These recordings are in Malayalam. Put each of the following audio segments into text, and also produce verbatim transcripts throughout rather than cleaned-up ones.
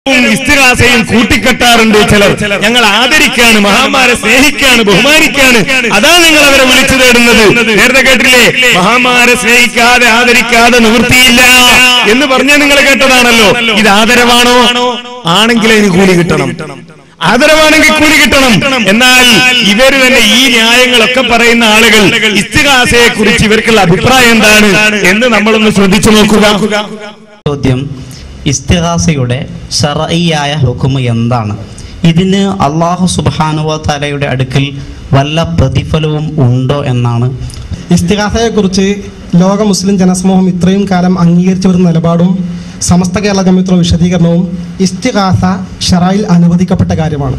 ഇസ്തിഗാസയും കൂട്ടിക്കെട്ടാറുണ്ട് ചിലർ. ഞങ്ങൾ ആദരിക്കാണ്, മഹാന്മാരെ സ്നേഹിക്കാണ്, ബഹുമാനിക്കാണ്, അതാണ് നിങ്ങൾ അവരെ വിളിച്ചു തേടുന്നത്. നേരത്തെ കേട്ടില്ലേ, മഹാന്മാരെ സ്നേഹിക്കാതെ ആദരിക്കാതെ നിവൃത്തിയില്ല എന്ന് പറഞ്ഞാൽ നിങ്ങൾ കേട്ടതാണല്ലോ. ഇത് ആദരവാണോ? ആണെങ്കിൽ അതിന് കൂലി കിട്ടണം. ആദരവാണെങ്കിൽ കൂലി കിട്ടണം. എന്നാൽ ഇവര് തന്നെ ഈ ന്യായങ്ങളൊക്കെ പറയുന്ന ആളുകൾ ഇസ്തിഗാസയെ കുറിച്ച് ഇവർക്കുള്ള അഭിപ്രായം എന്താണ് എന്ന് നമ്മളൊന്ന് ശ്രദ്ധിച്ചു നോക്കുക. ചോദ്യം: ഇസ്തിഗാസയുടെ ശർഈയായ ഹുക്മ് എന്താണ്? ഇതിന് അല്ലാഹു സുബ്ഹാനഹു വ തആലയുടെ അടുക്കൽ വല്ല പ്രതിഫലവും ഉണ്ടോ എന്നാണ്. ഇസ്തിഗാസയെ കുറിച്ച് ലോക മുസ്ലിം ജനസമൂഹം ഇത്രയും കാലം അംഗീകരിച്ചു വരുന്ന നിലപാടും സമസ്ത കേരള ജമിയത്തുൽ വിശദീകരണവും ഇസ്തിഗാസ ശറയിൽ അനുവദിക്കപ്പെട്ട കാര്യമാണ്.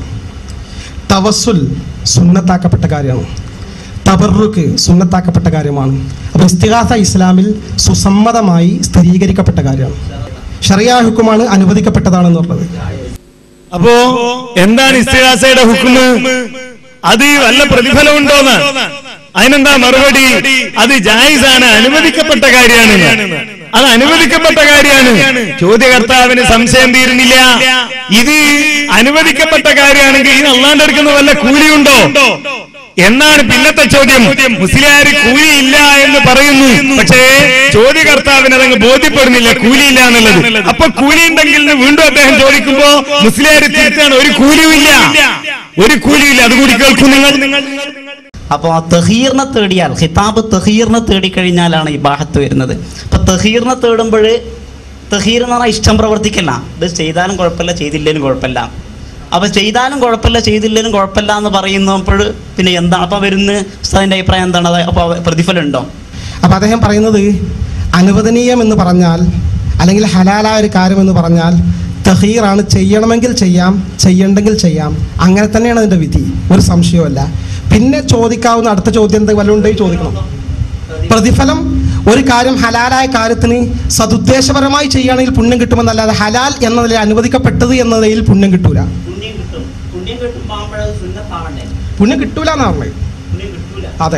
തവസ്സുൽ സുന്നത്താക്കപ്പെട്ട കാര്യമാണ്. തബറുക്ക് സുന്നത്താക്കപ്പെട്ട കാര്യമാണ്. അപ്പോൾ ഇസ്തിഗാസ ഇസ്ലാമിൽ സുസമ്മതമായി സ്ഥിരീകരിക്കപ്പെട്ട കാര്യമാണ്. ശറിയാ ഹുക്കുമാണ്, അനുവദിക്കപ്പെട്ടതാണെന്നുള്ളത്. അപ്പോ എന്താണ് ഇസ്തിഗാസയുടെ ഹുക്കുമ്? അത് വല്ല പ്രതിഫലം ഉണ്ടോന്ന്? അതിനെന്താ മറുപടി? അത് ജായിസാണ്, അനുവദിക്കപ്പെട്ട കാര്യമാണ്. അത് അനുവദിക്കപ്പെട്ട കാര്യമാണ്. ചോദ്യകർത്താവിന് സംശയം തീരുന്നില്ല. ഇത് അനുവദിക്കപ്പെട്ട കാര്യമാണെങ്കിൽ ഇതിന് അള്ളാന്റെ അടുക്കുന്ന വല്ല കൂലിയുണ്ടോ എന്നാണ് പിന്നത്തെ ചോദ്യം. മുസ്ലിയാര് കൂലിയില്ല എന്ന് പറയുന്നു, പക്ഷേ ചോദ്യകർത്താവിന് അതങ്ങ് ബോധ്യപ്പെടുന്നില്ല കൂലിയില്ല എന്നുള്ളത്. അപ്പൊ കൂലി ഉണ്ടെങ്കിൽ വീണ്ടും അദ്ദേഹം ചോദിക്കുമ്പോ മുസ്ലിയാര് തിരുത്താണ്, ഒരു കൂലിയുമില്ല, ഒരു കൂലിയില്ല. അതുകൂടി കേൾക്കും നിങ്ങൾ. അപ്പോൾ ആ തഹീറിനെ തേടിയാൽ, ഖിതാബ് തഹീറിനെ തേടിക്കഴിഞ്ഞാലാണ് ഇബാഹത്ത് വരുന്നത്. അപ്പൊ തഹീറിനെ തേടുമ്പോൾ തഹീർ എന്ന് പറഞ്ഞാൽ ഇഷ്ടം പ്രവർത്തിക്കല്ല. ഇത് ചെയ്താലും കുഴപ്പമില്ല, ചെയ്തില്ലേലും കുഴപ്പമില്ല. അപ്പൊ ചെയ്താലും കുഴപ്പമില്ല, ചെയ്തില്ലേലും കുഴപ്പമില്ല എന്ന് പറയുന്നപ്പോൾ പിന്നെ എന്താണ് അപ്പൊ വരുന്ന ഉസ്താദിന്റെ അഭിപ്രായം എന്താണ്? അപ്പൊ പ്രതിഫലം ഉണ്ടോ? അപ്പൊ അദ്ദേഹം പറയുന്നത് അനുവദനീയം എന്ന് പറഞ്ഞാൽ, അല്ലെങ്കിൽ ഹലാലായ ഒരു കാര്യം എന്ന് പറഞ്ഞാൽ തഹീറാണ്. ചെയ്യണമെങ്കിൽ ചെയ്യാം, ചെയ്യണ്ടെങ്കിൽ ചെയ്യാം. അങ്ങനെ തന്നെയാണ് അതിന്റെ വിധി, ഒരു സംശയമല്ല. പിന്നെ ചോദിക്കാവുന്ന അടുത്ത ചോദ്യം എന്താ, വല്ലതുണ്ടെങ്കിൽ ചോദിക്കണം. പ്രതിഫലം ഒരു കാര്യം ഹലാലായ കാര്യത്തിന് സതുദ്ദേശപരമായി ചെയ്യുകയാണെങ്കിൽ പുണ്യം കിട്ടുമെന്നല്ലാതെ ഹലാൽ എന്നതിൽ അനുവദിക്കപ്പെട്ടത് എന്നതിൽ പുണ്യം കിട്ടൂല. പുണ്യം കിട്ടൂല എന്നാണ് പറഞ്ഞത്. അതെ,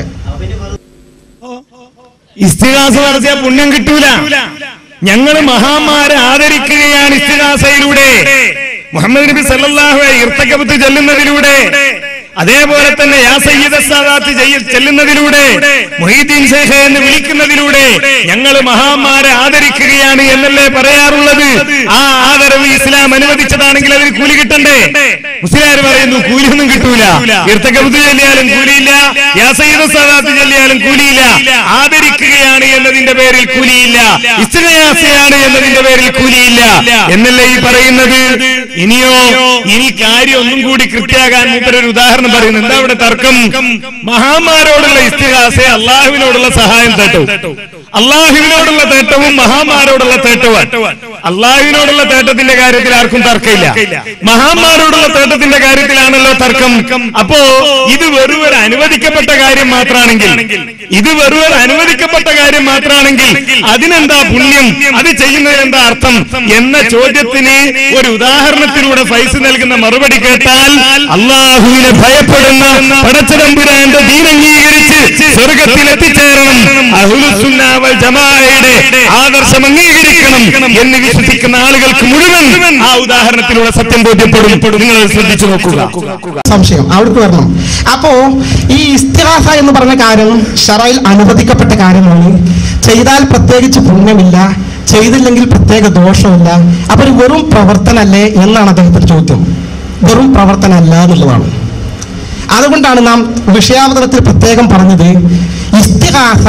ഇസ്തിഗാസ നടത്തിയ പുണ്യം കിട്ടൂല. ഞങ്ങൾ മഹാന്മാരെ ആദരിക്കുകയാണ് ഇസ്തിഗാസയിലൂടെ, മുഹമ്മദ് നബി സല്ലല്ലാഹു അലൈഹി ഇർതകബത്ത് ചൊല്ലുന്നതിലൂടെ, അതേപോലെ തന്നെ യാ സയ്യിദ സാദാത്ത് ചെല്ലുന്നതിലൂടെ, മുഹീദ്ദീൻ ശൈഖ് എന്ന് വിളിക്കുന്നതിലൂടെ ഞങ്ങൾ മഹാന്മാരെ ആദരിക്കുകയാണ് എന്നല്ലേ പറയാറുള്ളത്. ആ ആദരവ് ഇസ്ലാം അനുവദിച്ചതാണെങ്കിൽ അതിന് കൂലി കിട്ടണ്ടേ? മുസ്ലിയാർ പറയുന്നു കൂലിയൊന്നും കിട്ടൂല. ഇർതകബത്ത് ചൊല്ലിയാലും കൂലിയില്ല, യാ സയ്യിദ സാദാത്ത് ചൊല്ലിയാലും കൂലിയില്ല. ആദരിക്കുകയാണ് എന്നതിന്റെ പേരിൽ കൂലിയില്ല, ഇസ്തിഗാസയാണ് എന്നതിന്റെ പേരിൽ കൂലിയില്ല എന്നല്ലേ ഈ പറയുന്നത്. ഇനിയോ ഇനി കാര്യം ഒന്നും കൂടി കൃത്യാകാൻ മൂപ്പരൊരു ഉദാഹരണം പറയുന്നു. എന്താ ഇവിടെ തർക്കം? മഹാന്മാരോടുള്ള ഇസ്തിഗാസ അള്ളാഹുവിനോടുള്ള സഹായം തേട്ടവും, അള്ളാഹുവിനോടുള്ള തേട്ടവും മഹാന്മാരോടുള്ള തേട്ടവും. അള്ളാഹുവിനോടുള്ള തേട്ടത്തിന്റെ കാര്യത്തിൽ ആർക്കും തർക്കമില്ല, മഹാന്മാരോടുള്ള തേട്ടത്തിന്റെ കാര്യത്തിലാണല്ലോ തർക്കം. അപ്പോ ഇത് വെറും ഒരു അനുവദിക്കപ്പെട്ട കാര്യം മാത്രമാണെങ്കിൽ, ഇത് വെറും ഒരു അനുവദിക്കപ്പെട്ട കാര്യം മാത്രമാണെങ്കിൽ അതിനെന്താ പുണ്യം, അത് ചെയ്യുന്നതിന് എന്താ അർത്ഥം എന്ന ചോദ്യത്തിന് ഒരു ഉദാഹരണത്തിലൂടെ ഫൈസ് നൽകുന്ന മറുപടി കേട്ടാൽ, അള്ളാഹുവിനെ ഭയപ്പെടുന്ന പടച്ചതമ്പുരാന്റെ ദീൻ അംഗീകരിച്ച് സ്വർഗത്തിൽ എത്തിച്ചേരണം, അഹ്ലുസുന്ന വൽ ജമാഅയുടെ ആദർശം അംഗീകരിക്കണം എന്ന് വിശ്വസിക്കുന്ന ആളുകൾക്ക് മുഴുവൻ ആ ഉദാഹരണത്തിലൂടെ സത്യം ബോധ്യപ്പെടും. നിങ്ങൾ ശ്രദ്ധിച്ചു നോക്കുക. സംശയം അവിടേക്ക് വരണം. അപ്പോ ഈ ഇസ്തിഗാസ എന്ന് പറഞ്ഞ കാര്യം ശറയിൽ അനുവദിക്കപ്പെട്ട കാര്യമാണ്. ചെയ്താൽ പ്രത്യേകിച്ച് പുണ്യമില്ല, ചെയ്തില്ലെങ്കിൽ പ്രത്യേക ദോഷമില്ല. അപ്പൊ ഒരു വെറും പ്രവർത്തനല്ലേ എന്നാണ് അദ്ദേഹത്തിന്റെ ചോദ്യം. വെറും പ്രവർത്തനമല്ല എന്നുള്ളതാണ്. അതുകൊണ്ടാണ് നാം വിഷയാവതരണത്തിൽ പ്രത്യേകം പറഞ്ഞത് ഇസ്തിഗാസ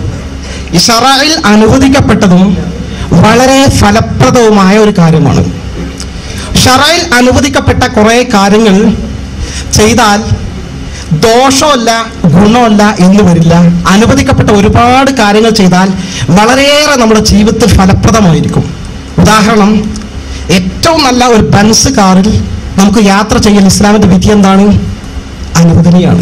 ശറയിൽ അനുവദിക്കപ്പെട്ടതും വളരെ ഫലപ്രദവുമായ ഒരു കാര്യമാണ്. ശറയിൽ അനുവദിക്കപ്പെട്ട കുറെ കാര്യങ്ങൾ ചെയ്താൽ ദോഷമല്ല ഗുണമല്ല എന്ന് വരില്ല. അനുവദിക്കപ്പെട്ട ഒരുപാട് കാര്യങ്ങൾ ചെയ്താൽ വളരെയേറെ നമ്മുടെ ജീവിതത്തിൽ ഫലപ്രദമായിരിക്കും. ഉദാഹരണം, ഏറ്റവും നല്ല ഒരു ബെൻസ് കാറിൽ നമുക്ക് യാത്ര ചെയ്യൽ ഇസ്ലാമിന്റെ വിധി എന്താണ്? അനുവദനീയാണ്.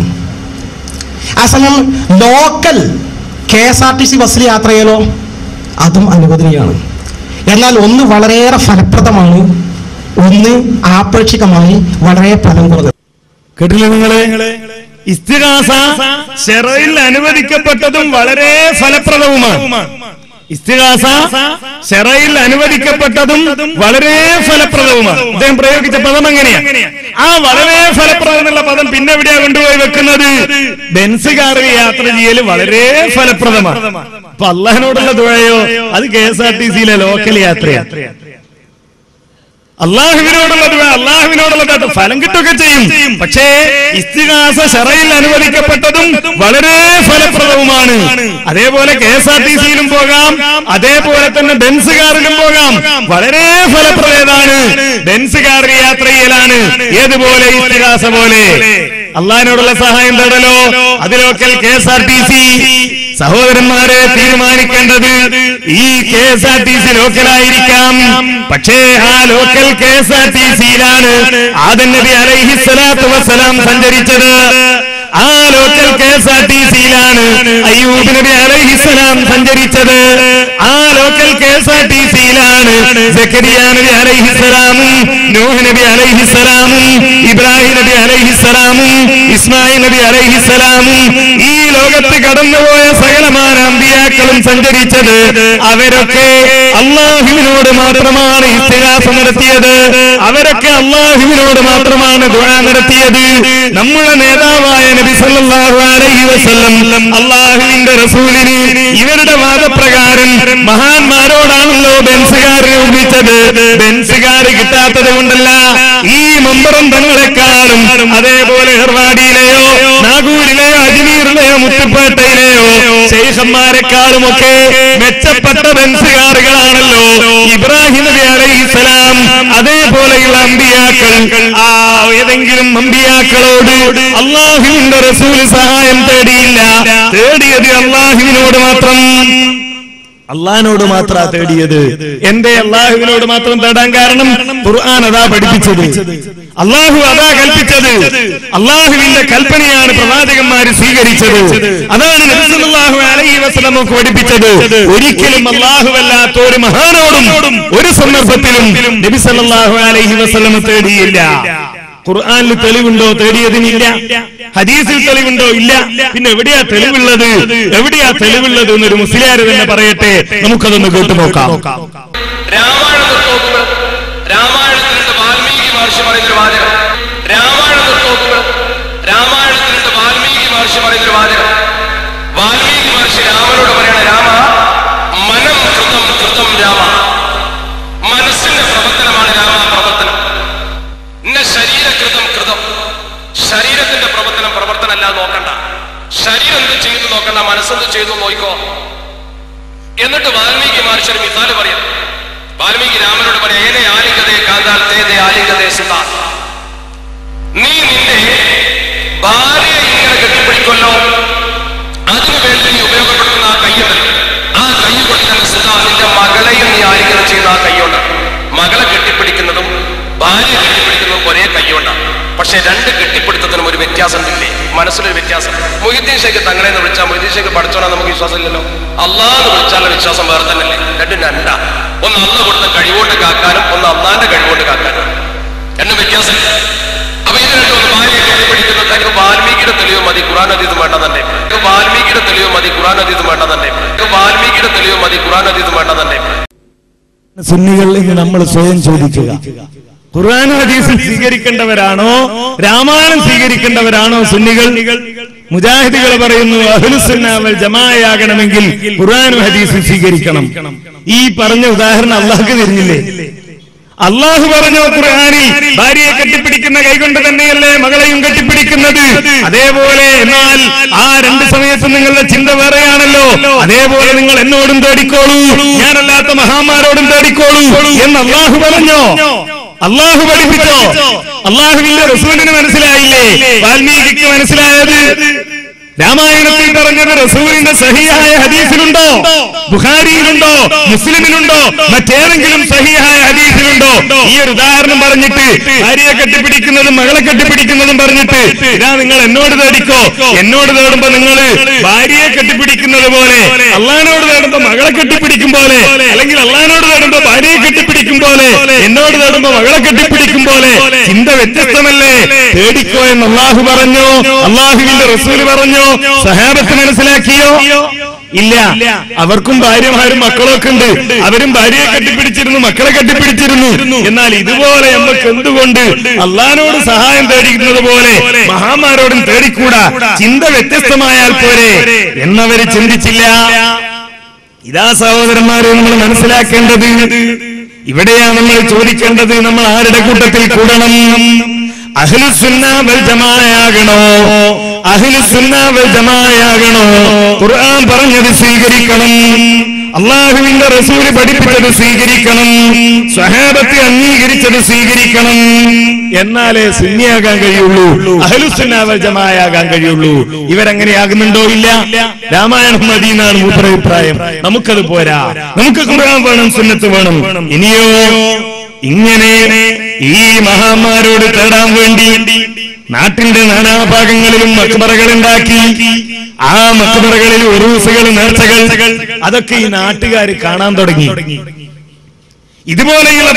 ആ സമയം local K S R T C ബസ്സിൽ യാത്ര ചെയ്യലോ അതും അനുവദനീയാണ്. എന്നാൽ ഒന്ന് വളരെയേറെ ഫലപ്രദമാണ്, ഒന്ന് ആപേക്ഷികമായി വളരെ ഫലം കുറഞ്ഞത്. കേട്ടില്ല നിങ്ങളെ? ഇസ്തിഗാസ ശറയിൽ അനുവദിക്കപ്പെട്ടതും വളരെ ഫലപ്രദവുമാണ്. ഇസ്തിഗാസ ശറയിൽ അനുവദിക്കപ്പെട്ടതും വളരെ ഫലപ്രദവുമാണ്. അദ്ദേഹം പ്രയോഗിച്ച പദം എങ്ങനെയാ? ആ വളരെ ഫലപ്രദം എന്നുള്ള പദം പിന്നെ എവിടെയാ കൊണ്ടുപോയി വെക്കുന്നത്? ബെൻസ് കാറിൽ യാത്ര ചെയ്യൽ വളരെ ഫലപ്രദമാണ്. അപ്പൊ അള്ളാഹിനോടുള്ള ദുആയോ അത് കെ എസ് ആർ ടി സിയിലെ ലോക്കൽ യാത്രയാണ്. അള്ളാഹുവിനോടുള്ള ദുആ അള്ളാഹുവിനോടുള്ള ഫലം കിട്ടുകയൊക്കെ ചെയ്യും. പക്ഷേ ഇസ്തിഗാസ ശറയിൽ അനുവദിക്കപ്പെട്ടതും വളരെ ഫലപ്രദവുമാണ്. അതേപോലെ കെ എസ് ആർ ടി സിയിലും പോകാം, അതേപോലെ തന്നെ ബെൻസ് കാറിലും പോകാം. വളരെ ഫലപ്രദമാണ് ബെൻസ് കാറിൽ യാത്ര ചെയ്യലാണ്. ഏതുപോലെ? ഇസ്തിഗാസ പോലെ. അള്ളാഹിനോടുള്ള സഹായം തേടലോ അത് local K S R T C. സഹോദരന്മാരെ, തീരുമാനിക്കേണ്ടത് ഈ K S R T C ലോക്കലായിരിക്കാം, പക്ഷേ ആ local K S R T സിയിലാണ് ആദം നബി അലൈഹിസ്സലാത്തു വസ്സലാം സഞ്ചരിച്ചത്. ആ local K S R T സിയിലാണ് അയ്യൂബ് നബി അലൈഹിസ്സലാം സഞ്ചരിച്ചത്. ആ local K S R T സിയിലാണ് സക്കരിയ നബി അലൈഹിസ്സലാമും നൂഹ് നബി അലൈഹിസ്സലാമും ഇബ്രാഹിം നബി അലൈഹിസ്സലാമും ഇസ്മായിൽ നബി അലൈഹിസ്സലാമും ഈ ലോകത്ത് കടന്നുപോയ സകലമാന അമ്പിയാക്കളും സഞ്ചരിച്ചത്. അവരൊക്കെ അല്ലാഹുവിനോട് മാത്രമാണ് ഇസ്തിഗാസ നടത്തിയത്. അവരൊക്കെ അല്ലാഹുവിനോട് മാത്രമാണ് ദുആ നടത്തിയത്. നമ്മുടെ നേതാവായ നബി സല്ലല്ലാഹു അലൈഹി വസല്ലം അല്ലാഹുവിന്റെ റസൂലിന് ഇവരുടെ വാദപ്രകാരം മഹാന്മാരോടാണല്ലോ ബെൻസുകാർ ഉപയോഗിച്ചത്. ബെൻസുകാർ കിട്ടാത്തത് കൊണ്ടല്ല, ഈ മമ്പറം തങ്ങളെക്കാളും അതേപോലെ ഹെർവാടിയിലെയോ നാഗൂരിലെയോ അജ്മീറിലെയോ മുത്തുപ്പേട്ടയിലെയോ ശൈഖന്മാരെക്കാളുമൊക്കെ മെച്ചപ്പെട്ട ബെൻസുകാറുകളാണല്ലോ ഇബ്രാഹിം നബി അലൈഹിസ്സലാം. അതേപോലെയുള്ള അമ്പിയാക്കൾ, ആ ഏതെങ്കിലും അമ്പിയാക്കളോട് അല്ലാഹുവിന്റെ റസൂൽ സഹായം തേടിയില്ല. തേടിയത് അല്ലാഹുവിനോട് മാത്രം. അള്ളാഹിനോട് മാത്രാ തേടിയത്. എന്തേ അള്ളാഹുവിനോട് മാത്രം തേടാൻ കാരണം? ഖുർആൻ അതാ പഠിപ്പിച്ചത്, അള്ളാഹു അതാ കൽപ്പിച്ചത്. അള്ളാഹുവിന്റെ കൽപ്പനയാണ് പ്രവാചകന്മാര് സ്വീകരിച്ചത്. അതാണ് നബി സല്ലല്ലാഹു അലൈഹി വസല്ലം പഠിപ്പിച്ചത്. ഒരിക്കലും അള്ളാഹുവല്ലാത്ത ഒരു മഹാനോടും ഒരു സന്ദർഭത്തിലും നബി സല്ലല്ലാഹു അലൈഹി വസല്ലം തേടിയില്ല. ഖുർആനിൽ തെളിവുണ്ടോ? തേടിയതിനില്ല. ഹദീസിൽ തെളിവുണ്ടോ? ഇല്ല. പിന്നെ എവിടെയാ തെളിവുള്ളത്? എവിടെയാ തെളിവുള്ളത് എന്നൊരു മുസ്ലിയാർ തന്നെ പറയട്ടെ, നമുക്കതൊന്ന് കേട്ടു നോക്കാം. രാമായണത്തിലുണ്ട് വാൽമീകി മഹർഷി പറയുന്നൊരു വാചകം. രാമായണത്തോക്കുകൾ രാമായണത്തിലുണ്ട് വാൽമീകി മഹർഷി പറയുന്നൊരു വാചകം. വാൽമീകി മഹർഷി രാമനോട് പറയണ, രാമ മനം കൃതം കൃതം രാമ, മനസ്സിന്റെ പ്രവർത്തനമാണ് രാമ പ്രവർത്തനം. ഇന്ന ശരീരകൃതം കൃതം, ശരീരത്തിന്റെ പ്രവർത്തനം പ്രവർത്തനമല്ല, നോക്കണ്ട. ശരീരം എന്ത് ചെയ്യുന്നു നോക്കണ്ട, മനസ്സെന്ത് ചെയ്യുന്നു നോക്കോ. എന്നിട്ട് വാൽമീകി മഹർഷി ഒരു മിസാല് പറയാം. വാൽമീകി രാമനോട് പറയാം, ഏനെ ആലിംഗതേ കാന്താൽ തേതേ ആലിംഗതേ സുതാ, നീ നിന്റെ ഭാര്യയെ ഇങ്ങനെ കെട്ടിപ്പിടിക്കൊല്ലോ, അതിനു വേണ്ടി നീ ഉപയോഗപ്പെടുത്തുന്ന ആ കയ്യുണ്ട്, ആ കൈ കൊണ്ട് തന്നെ സുതാ നിന്റെ മകളെയും നീ ആലിംഗനം ചെയ്യുന്ന ആ കൈയുണ്ട്. മകളെ കെട്ടിപ്പിടിക്കുന്നതും ഭാര്യ കെട്ടിപ്പിടിക്കുന്നതും ഒരേ കൈയുണ്ടാണ്. പക്ഷെ രണ്ട് കെട്ടിപ്പിടുത്തത്തിനും ഒരു വ്യത്യാസം ഇല്ലേ? മനസ്സിലൊരു വ്യത്യാസം. മൊയ്തീൻ ഷേഖ് തങ്ങളെ എന്ന് വിളിച്ചാൽ മൊയ്തീൻ ഷേഖ് പഠിച്ചോളാൻ നമുക്ക് വിശ്വാസം ഇല്ലല്ലോ. അള്ളാഹ് എന്ന് വിളിച്ചാലുള്ള വിശ്വാസം വേറെ തന്നെയല്ലേ? രണ്ടും രണ്ടാ. ഒന്ന് അള്ള കൊടുത്ത കഴിവോട്ട് കാക്കാനും ഒന്ന് അള്ളാന്റെ കഴിവോട്ട് കാക്കാനും രണ്ടും വ്യത്യാസം. അപ്പൊ ഇത് രണ്ടും ഒന്ന് ഭാര്യ കെട്ടിപ്പിടിക്കുന്നത് എനിക്ക് വാൽമീകിയുടെ തെളിവ് മതി, ഖുർആൻ ഹദീസും വേണ്ട തന്നെ. വാൽമീകിയുടെ തെളിവ് മതി, ഖുർആൻ ഹദീസും വേണ്ട തന്നെ. വാൽമീകിയുടെ തെളിവ് മതി, ഖുർആൻ ഹദീസും വേണ്ട തന്നെ. സുന്നികൾ എന്ന് നമ്മൾ സ്വയം ചോദിക്കുക, ഖുർആൻ ഹദീസ് സ്വീകരിക്കേണ്ടവരാണോ രാമായണം സ്വീകരിക്കേണ്ടവരാണോ സുന്നികൾ? മുജാഹിദുകൾ പറയുന്നു അഹ്ലുസുന്ന വൽ ജമാഅയാകണമെങ്കിൽ ഖുർആനും ഹദീസും സ്വീകരിക്കണം. ഈ പറഞ്ഞ ഉദാഹരണം അള്ളാഹ്ക്ക് തിരിഞ്ഞില്ലേ? അള്ളാഹു പറഞ്ഞു ഖുർആനിൽ ഭാര്യയെ കെട്ടിപ്പിടിക്കുന്ന കൈകൊണ്ട് തന്നെയല്ലേ മകളെയും കെട്ടിപ്പിടിക്കുന്നത്. അതേപോലെ എന്നാൽ ആ രണ്ട് സമയത്തും നിങ്ങളുടെ ചിന്ത വേറെയാണല്ലോ. അതേപോലെ നിങ്ങൾ എന്നോടും തേടിക്കോളൂ, ഞാനല്ലാത്ത മഹാന്മാരോടും തേടിക്കോളൂ എന്ന് അള്ളാഹു പറഞ്ഞോ? അള്ളാഹു പഠിപ്പിച്ചോ? അള്ളാഹുവിന്റെ റസൂലിന് മനസ്സിലായില്ലേ? വാൽമീകിക്ക് മനസ്സിലായത് രാമായണത്തിൽ പറഞ്ഞത് റസൂലിന്റെ സഹിഹായ ഹദീസിലുണ്ടോ? ബുഖാരിയിലുണ്ടോ? മുസ്ലിമിലുണ്ടോ? മറ്റേതെങ്കിലും സഹിഹായ ഹദീസിലുണ്ടോ? ഈ ഒരു ഉദാഹരണം പറഞ്ഞിട്ട് ഭാര്യയെ കെട്ടിപ്പിടിക്കുന്നതും മകളെ കെട്ടിപ്പിടിക്കുന്നതും പറഞ്ഞിട്ട് ഇതാ നിങ്ങൾ എന്നോട് തേടിക്കോ, എന്നോട് തേടുമ്പോ നിങ്ങൾ ഭാര്യയെ കെട്ടിപ്പിടിക്കുന്നത് പോലെ, അള്ളാഹിനോട് തേടുമ്പോ മകളെ കെട്ടിപ്പിടിക്കും പോലെ, അല്ലെങ്കിൽ അള്ളാഹിനോട് തേടുമ്പോ ഭാര്യയെ കെട്ടിപ്പിടിക്കും പോലെ, എന്നോട് തേടുമ്പോ മകളെ കെട്ടിപ്പിടിക്കും പോലെ ചിന്ത വ്യത്യസ്തമല്ലേ? തേടിക്കോ എന്ന് അള്ളാഹു പറഞ്ഞു, അള്ളാഹുവിന്റെ റസൂൽ പറഞ്ഞു, സഹാബത്ത് മനസ്സിലാക്കിയോ? ഇല്ല. അവർക്കും ഭാര്യമാരും മക്കളൊക്കെ ഉണ്ട്. അവരും ഭാര്യയെ കെട്ടിപ്പിടിച്ചിരുന്നു, മക്കളെ കെട്ടിപ്പിടിച്ചിരുന്നു. എന്നാൽ ഇതുപോലെ നമുക്ക് എന്തുകൊണ്ട് അള്ളാഹിനോട് സഹായം തേടിക്കുന്നത് പോലെ മഹാന്മാരോടും തേടിക്കൂടാ? ചിന്ത വ്യത്യസ്തമായാൽ പോരെ എന്നവര് ചിന്തിച്ചില്ല. ഇതാ സഹോദരന്മാരെ നമ്മൾ മനസ്സിലാക്കേണ്ടത്. ഇവിടെയാണ് നമ്മൾ ചോദിക്കേണ്ടത്, നമ്മൾ ആരുടെ കൂട്ടത്തിൽ കൂടണം? അഹ്ലുസുന്ന വൽ ജമാഅയാകണോ? അഹ്ലുസുന്ന വൽ ജമാഅയാകണോ? ഖുർആൻ പറഞ്ഞത് സ്വീകരിക്കണം, അള്ളാഹുവിന്റെ റസൂൽ പഠിപ്പിച്ചത് സ്വീകരിക്കണം, സ്വഹാബത്ത് അംഗീകരിച്ചത് സ്വീകരിക്കണം. എന്നാലേ സുന്നിയാകാൻ കഴിയുള്ളൂ, അഹ്ലുസുന്ന വൽ ജമാഅയാകാൻ കഴിയുള്ളൂ. ഇവരങ്ങനെയാകുന്നുണ്ടോ? ഇല്ല. രാമായണം മതി എന്നാണ് മൂപ്പരഭിപ്രായം. നമുക്കത് പോരാ, നമുക്ക് ഖുർആൻ വേണം, സുന്നത്ത് വേണം. ഇനിയോ ഇങ്ങനെ ഈ മഹാന്മാരോട് തേടാൻ വേണ്ടി നാട്ടിന്റെ നാനാഭാഗങ്ങളിലും മക്ബറകൾ ഉണ്ടാക്കി. ആ മക്ബറകളിൽ ഉറൂസുകൾ, നേർച്ചകൾ, അതൊക്കെ ഈ നാട്ടുകാർ കാണാൻ തുടങ്ങി. ഇതുപോലെയുള്ള